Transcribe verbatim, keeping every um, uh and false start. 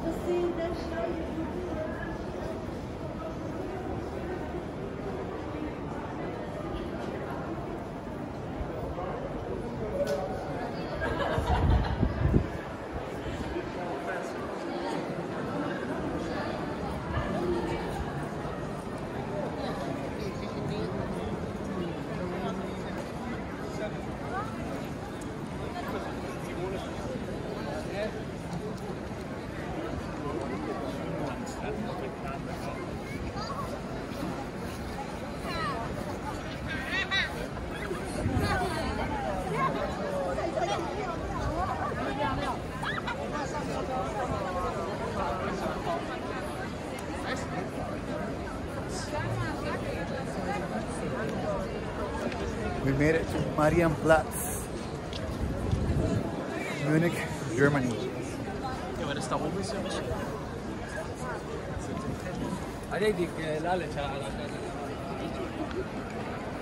We made it to Marienplatz, Munich, Germany. Ja, aber das da oben ist ja nicht. Ah, nee, die Lalle,